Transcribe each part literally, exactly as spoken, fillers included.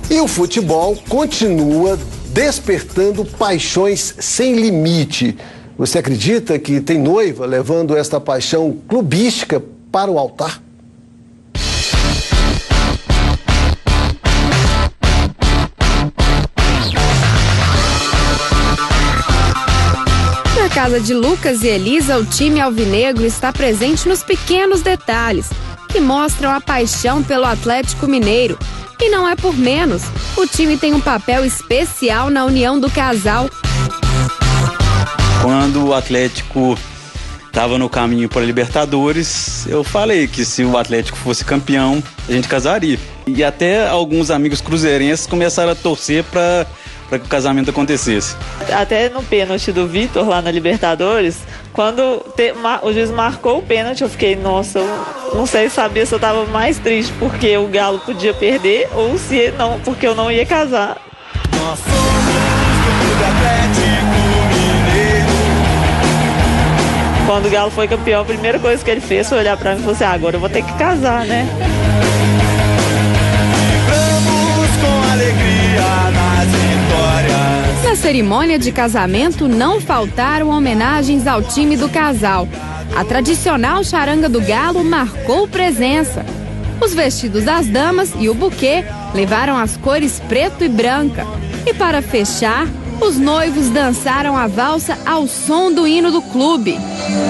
E o futebol continua despertando paixões sem limite. Você acredita que tem noiva levando esta paixão clubística para o altar? Na casa de Lucas e Elisa, o time alvinegro está presente nos pequenos detalhes que mostram a paixão pelo Atlético Mineiro. E não é por menos, o time tem um papel especial na união do casal. Quando o Atlético estava no caminho para a Libertadores, eu falei que se o Atlético fosse campeão, a gente casaria. E até alguns amigos cruzeirenses começaram a torcer para para que o casamento acontecesse. Até no pênalti do Vitor lá na Libertadores, quando te, ma, o juiz marcou o pênalti, eu fiquei, nossa, eu não sei saber se eu estava mais triste porque o Galo podia perder ou se não, porque eu não ia casar. Nós somos do Clube Atlético Mineiro. Quando o Galo foi campeão, a primeira coisa que ele fez foi olhar para mim e falou assim, ah, agora eu vou ter que casar, né? Vibramos com alegria nas vitórias. Na cerimônia de casamento não faltaram homenagens ao time do casal. A tradicional charanga do Galo marcou presença. Os vestidos das damas e o buquê levaram as cores preto e branca. E para fechar, os noivos dançaram a valsa ao som do hino do clube.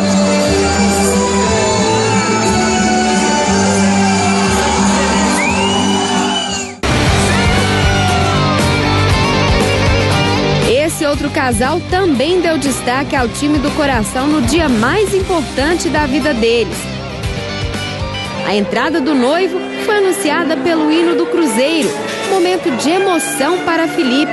Esse outro casal também deu destaque ao time do coração no dia mais importante da vida deles. A entrada do noivo foi anunciada pelo hino do Cruzeiro, momento de emoção para Felipe.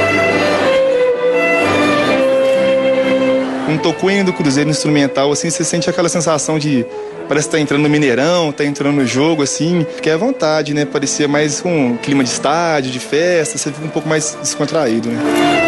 Quando tocou o hino do Cruzeiro instrumental, assim, você sente aquela sensação de... Parece que tá entrando no Mineirão, tá entrando no jogo, assim, que é à vontade, né? Parecia mais um clima de estádio, de festa, você fica um pouco mais descontraído, né?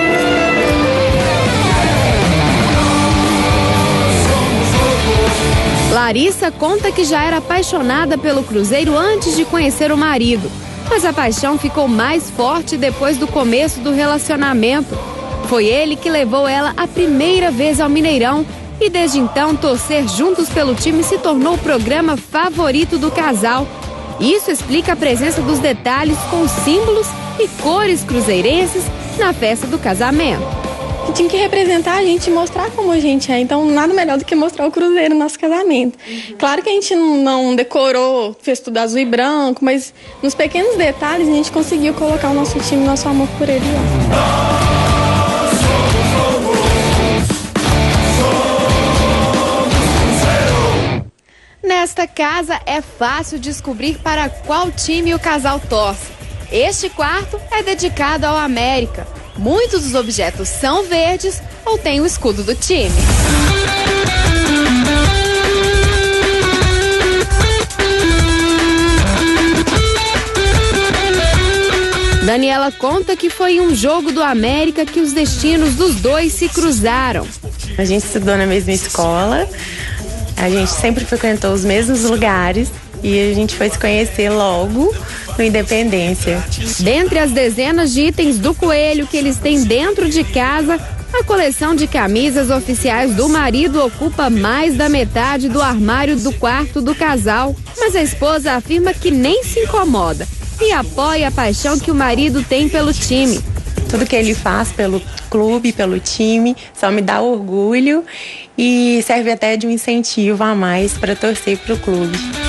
Larissa conta que já era apaixonada pelo Cruzeiro antes de conhecer o marido, mas a paixão ficou mais forte depois do começo do relacionamento. Foi ele que levou ela a primeira vez ao Mineirão e desde então torcer juntos pelo time se tornou o programa favorito do casal. Isso explica a presença dos detalhes com símbolos e cores cruzeirenses na festa do casamento. Tinha que representar a gente e mostrar como a gente é, então nada melhor do que mostrar o Cruzeiro no nosso casamento. Claro que a gente não decorou, fez tudo azul e branco, mas nos pequenos detalhes a gente conseguiu colocar o nosso time, nosso amor por ele lá. Nesta casa é fácil descobrir para qual time o casal torce. Este quarto é dedicado ao América. Muitos dos objetos são verdes ou têm o escudo do time. Daniela conta que foi em um jogo do América que os destinos dos dois se cruzaram. A gente estudou na mesma escola, a gente sempre frequentou os mesmos lugares e a gente foi se conhecer logo no Independência. Dentre as dezenas de itens do Coelho que eles têm dentro de casa, a coleção de camisas oficiais do marido ocupa mais da metade do armário do quarto do casal. Mas a esposa afirma que nem se incomoda e apoia a paixão que o marido tem pelo time. Tudo que ele faz pelo clube, pelo time, só me dá orgulho e serve até de um incentivo a mais para torcer para o clube.